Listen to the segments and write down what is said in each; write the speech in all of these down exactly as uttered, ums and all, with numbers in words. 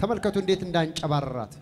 ተመልከቱ እንዴት እንዳንጨባረራት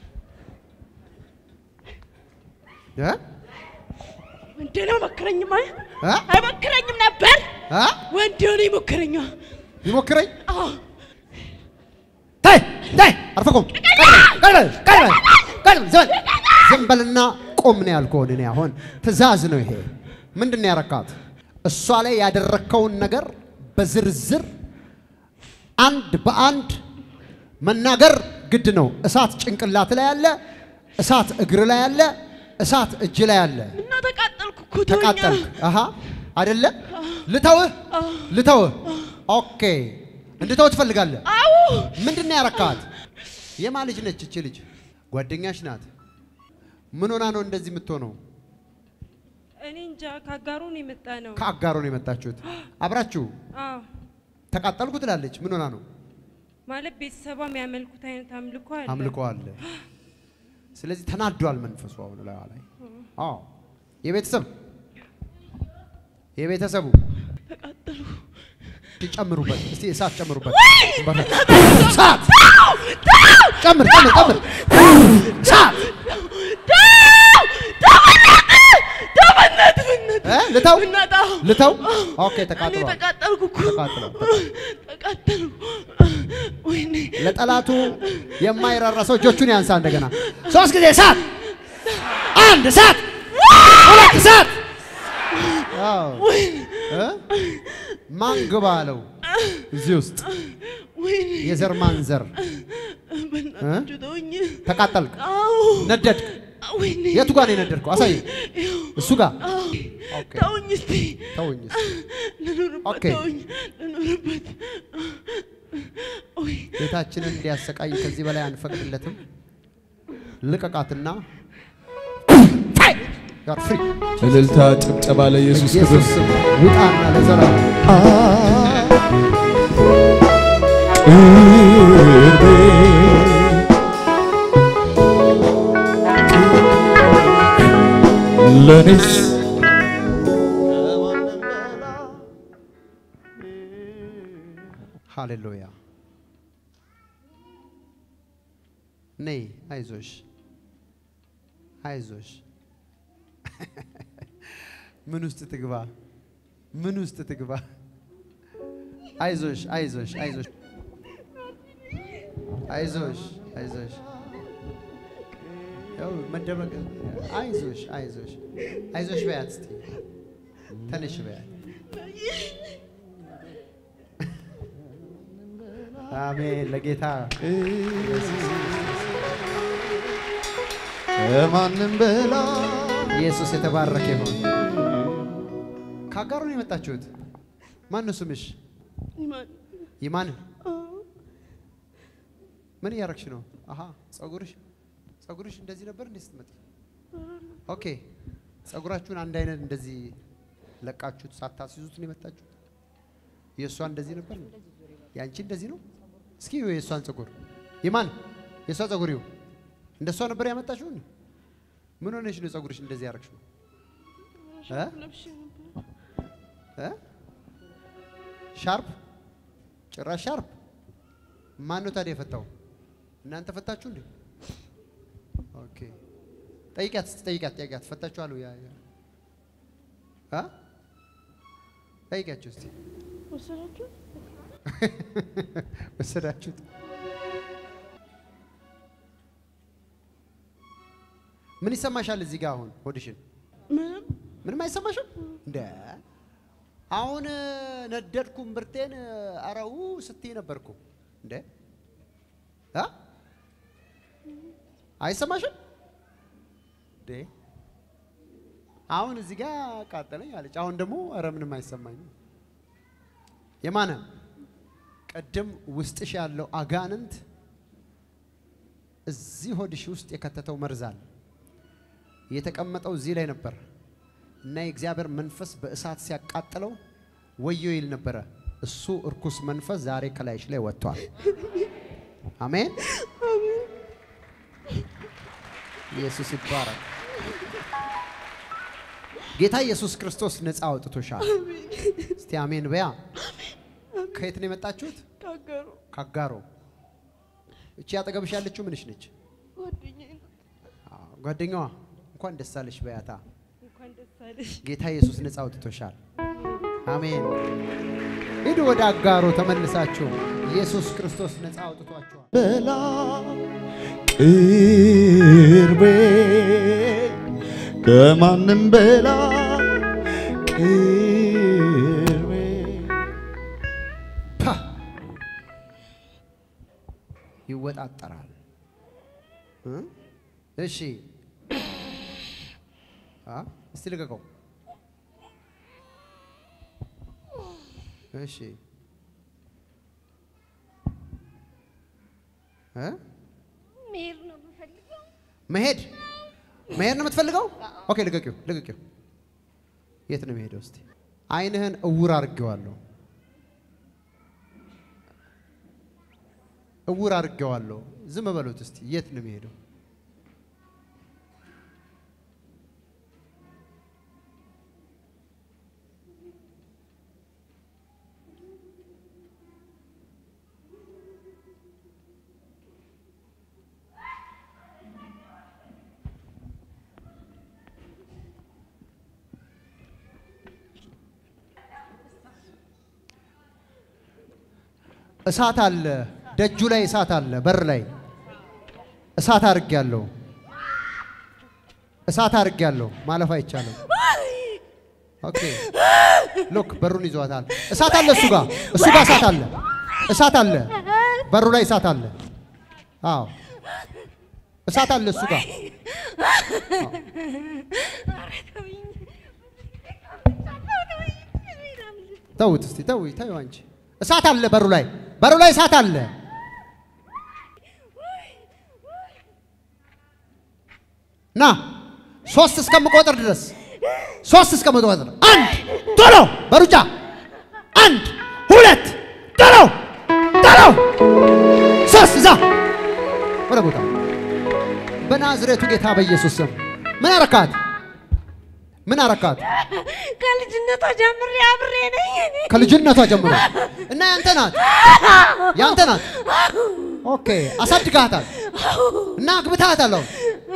እ ወንደነው መከረኝማ አይመከረኝም ነበር እ ወንደው ይመከረኛ ይመከረኝ አዎ ታይ ታይ አርፈቁም ቀለ ቀለ ቀለ ዘን ዘንበልና ቆም ነው ያልኩህ እኔ አሁን ትእዛዝ ነው ይሄ ምንድነው ያረካት እሷ ላይ ያደረከውን ነገር በዝርዝር አንድ በአንድ መናገር ግድ ነው እሳት ጭንቅላት ላይ ያለ እሳት እግር ላይ ያለ እሳት እጅ ላይ ያለ እና ተቃጠልኩ እኮ ተቃጠልክ አሃ አይደለ ልተውህ ልተውህ ኦኬ እንድተው ትፈልጋለህ አዎ ምንድነው ያረካት የማን ልጅ ነች እቺ ልጅ ጓደኛሽ ናት ምን ሆና ነው እንደዚህ የምትሆነው እኔ እንጃ ካጋሩ ነው የመጣ ነው ካጋሩ ነው የመጣችሁት አብራችሁ አዎ ተቃጠልኩ ትላለች ምን ሆና ነው ማለት ቤተሰቧ የሚያመልኩት አይነት አምልኮ አለ አምልኮ አለ ስለዚህ ተናዷል መንፈሱ አሁን ላይ ላይ አዎ የቤተሰብ የቤተሰቡ ተቃጠሉ ጨምሩበት እስቲ እሳት ጨምሩበት እሳት ጨምር ጨምር ጨምር እሳት ልተው ልተው ኦኬ ተቃጠሉ ተቃጠልኩ ተቃጠሉ ተቃጠሉ ወይኔ ለጠላቱ የማይራራሰው እጆቹን ያንሳ እንደገና ሶስት ጊዜ እሳት አንድ እሳት ሁለት እሳት አዎ ወይኔ ማን ግባለው እዚህ ውስጥ ወይኔ የዘር ማንዘር በእናትህ ተውኝ ተቃጠልክ ነደድክ ወይኔ የቱ ጋር ነው የነደድከው አሳይ እሱ ጋር ኦኬ ተውኝ እስቲ ተውኝ እስቲ ለኑርበት ተውኝ ለኑርበት ኦይ ቤታችንን እንዲያሰቃይ ከዚህ በላይ አንፈቅድለትም ልቀቃትና ጋር ፍሪ እልልታ ጭብጨባ ለኢየሱስ ክርስቶስ ውጣና ለዘላለም ለኔስ ሃሌሉያ ነይ አይዞሽ አይዞሽ ምን ውስጥ ትግባ ምን ውስጥ ትግባ አይዞሽ አይዞሽ አይዞሽ አይዞሽ አይዞሽ ያው መደበቅ አይዞሽ አይዞሽ አይዞሽ በያት እስቲ ተነሽ በያት አሜን ለጌታ ማንም በላ ኢየሱስ የተባረከ ይሁን ካጋሩ ነው የመጣችሁት ማን ነው ስምሽ ይማን ይማን ምን ያረክሽ ነው አሃ ጸጉርሽ ጸጉርሽ እንደዚህ ነበር እንዴ ስትመጪ ኦኬ ጸጉራችሁን አንድ አይነት እንደዚህ ለቃችሁት ሳታስይዙት ነው የመጣችሁት የሷ እንደዚህ ነበር ያንቺ እንደዚህ ነው እስኪ የሷን ጸጉር ይማን የሷ ጸጉር ይው እንደሷ ነበር ያመጣችው ምን ሆነሽ ነው ጸጉርሽ እንደዚህ ያረክሽው እ እ ሻርፕ ጭራሽ ሻርፕ ማን ነው ታዲያ የፈታው እናንተ ፈታችሁ እንዴ ኦኬ ጠይቂያት ጠይቂያት ጠይቂያት ፈታችሁ አሉ ያ ያ አ ጠይቂያችሁ እስቲ ወሰዳችሁ ወሰዳችሁ ምን ይሰማሻል እዚህ ጋር አሁን ሆድሽን ምንም ምንም አይሰማሽም እንዴ አሁን ነደድኩም ብርቴን አራው ስትይ ነበርኩ እንዴ አ አይሰማሽም እንዴ አሁን እዚህ ጋር ቃጠለኝ አለች አሁን ደግሞ አረ ምንም አይሰማኝም የማነ ቀደም ውስጥሽ ያለው አጋንንት እዚህ ሆድሽ ውስጥ የከተተው መርዛል የተቀመጠው እዚህ ላይ ነበር እና የእግዚአብሔር መንፈስ በእሳት ሲያቃጥለው ወዮ ይል ነበር እሱ እርኩስ መንፈስ ዛሬ ከላይሽ ላይ ወጥቷል አሜን አሜን ኢየሱስ ይባረክ ጌታ ኢየሱስ ክርስቶስ ነፃ አውጥቶሻል እስቲ አሜን በያ ከየት ነው የመጣችሁት ካጋሩ ካጋሩ እቺ ያጠገብሽ ያለችው ምንሽ ነች? ጓደኛዬ አዎ ጓደኛዋ እንኳን ደስ አለሽ በያታ እንኳን ደስ አለሽ ጌታ ኢየሱስ ነፃ አውጥቶሻል አሜን ሂዱ ወደ አጋሮ ተመልሳችሁ ኢየሱስ ክርስቶስ ነፃ አውጥቷችኋል በላ ቅርቤ ከማንም በላ ቅርቤ ይወጣጣራል እሺ አ እስቲ ልቀቀው እሺ እ መሄድ ነው የምፈልገው መሄድ መሄድ ነው የምትፈልገው ኦኬ ልቀቂው ልቀቂው የት ነው የሚሄደው እስቲ አይንህን እውር አድርጌዋለሁ እውር አድርጌዋለሁ ዝም በሉት እስቲ የት ነው የሚሄደው እሳት አለ ደጁ ላይ እሳት አለ በር ላይ እሳት አድርጌያለሁ እሳት አድርጌያለሁ ማለፍ አይቻልም ኦኬ ሎክ በሩን ይዟታል እሳት አለ እሱ ጋር እሱ ጋር እሳት አለ እሳት አለ በሩ ላይ እሳት አለ አዎ እሳት አለ እሱ ጋር ተውት እስቲ ተውይ ተይው አንቺ እሳት አለ በሩ ላይ በሩ ላይ እሳት አለ ና ሶስት እስከምቆጥር ድረስ ሶስት እስከምቆጥር አንድ ቶሎ በሩጫ አንድ ሁለት ቶሎ ቶሎ ሶስት ዛ ወደ ቦታ በናዝሬቱ ጌታ በኢየሱስ ስም ምን አረካት ምን አረካት ከልጅነቷ ጀምሮ አብሬ ነኝ ከልጅነቷ ጀምሮ እና ያንተ ናት ያንተ ናት ኦኬ አሳድጋታል እና አግብታታል አሁን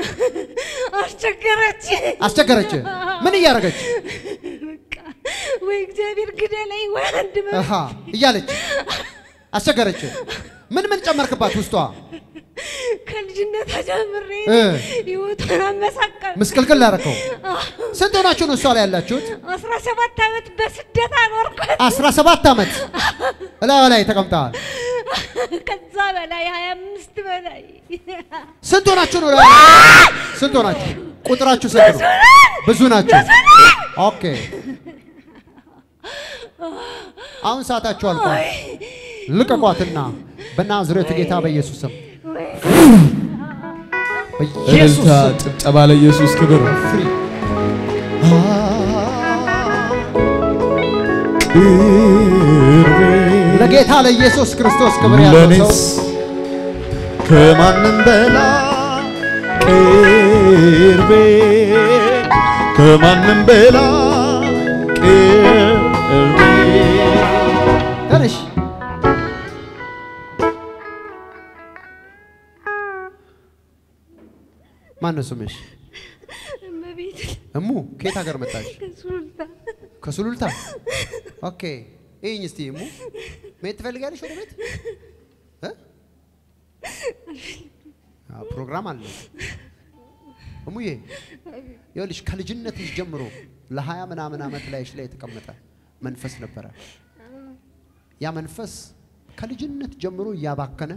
አስቸገረች አስቸገረች ምን እያረገች በቃ ወይ እግዚአብሔር ግደለኝ ወይ አንድ አሃ እያለች አስቸገረች ምን ምን ጨመርክባት ውስጧ ከልጅነቷ ጀምሬ ይወጣና መሳቀል ምስቅልቅል አረከው ስንት ሆናችሁ ነው እሷ ላይ ያላችሁት አስራ ሰባት አመት በስደት አኖርኩት አስራ ሰባት አመት እላው ላይ ተቀምጣል ከዛ በላይ ሃያ አምስት በላይ ስንት ሆናችሁ ነው ስንት ሆናችሁ ቁጥራችሁ ስንት ነው ብዙ ናችሁ ኦኬ አሁን ሰዓታችሁ አልቋል ልቀቋትና በናዝሬቱ ጌታ በኢየሱስ ስም በኢየሱስ ጭብጨባ ለኢየሱስ ክብር ፍሪ ለጌታ ለኢየሱስ ክርስቶስ ክብር ያለው ሰው ከማንም በላይ ቅርቤ ከማንም በላይ ቅርቤ ተነሽ ማን ነው ስምሽ እመቤት እሙ ከየት ሀገር መጣሽ ከሱሉልታ ከሱሉልታ ኦኬ እይኝ እስቲ እሙ ምን ትፈልጋለሽ ወደ ቤት እ አ ፕሮግራም አለ እሙዬ ይኸውልሽ ከልጅነትሽ ጀምሮ ለሀያ ምናምን አመት ላይሽ ላይ የተቀመጠ መንፈስ ነበረ ያ መንፈስ ከልጅነት ጀምሮ ያባከነ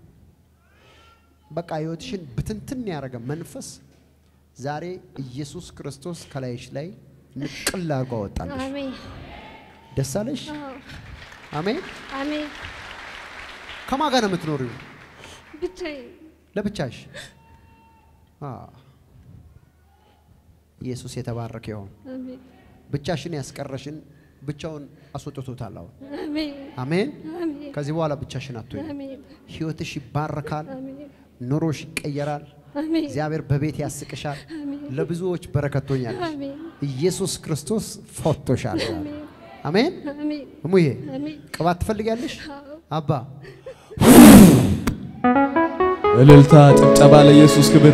በቃ ህይወትሽን ብትንትን ያረገ መንፈስ ዛሬ ኢየሱስ ክርስቶስ ከላይሽ ላይ ንቅል አርጎ አወጣልሽ አሜን ደስ አለሽ አሜን አሜን ከማን ጋር ነው የምትኖሪው ብቻዬን ለብቻሽ አ ኢየሱስ የተባረከ ይሁን አሜን ብቻሽን ያስቀረሽን ብቻውን አስወጥቶታል አሁን አሜን አሜን አሜን ከዚህ በኋላ ብቻሽን አትሆኝ አሜን ህይወትሽ ይባረካል አሜን ኑሮሽ ይቀየራል አሜን እግዚአብሔር በቤት ያስቅሻል አሜን ለብዙዎች በረከት ሆኛለሽ አሜን ኢየሱስ ክርስቶስ ፈቶሻል አሜን አሜን አሜን እሙዬ አሜን ቅባት ትፈልጊያለሽ አባ እልልታ ጭብጨባ ለኢየሱስ ክብር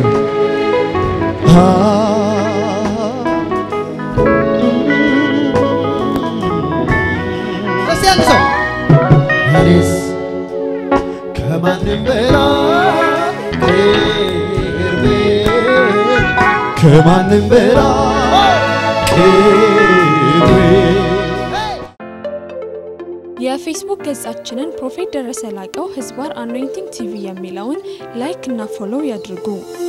እሰይ እኔስ ከማንም በላይ ቅርቤ ከማንም በላይ ቅርቤ የፌስቡክ ገጻችንን ፕሮፌት ደረሰ ላቀው ህዝባር አኖይንቲንግ ቲቪ የሚለውን ላይክ እና ፎሎው ያድርጉ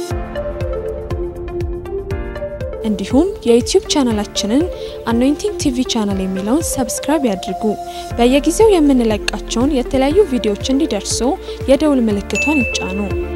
እንዲሁም የዩቲዩብ ቻናላችንን አኖይንቲንግ ቲቪ ቻናል የሚለውን ሰብስክራይብ ያድርጉ በየጊዜው የምንለቃቸውን የተለያዩ ቪዲዮዎች እንዲደርሱ የደውል ምልክቷን ይጫኑ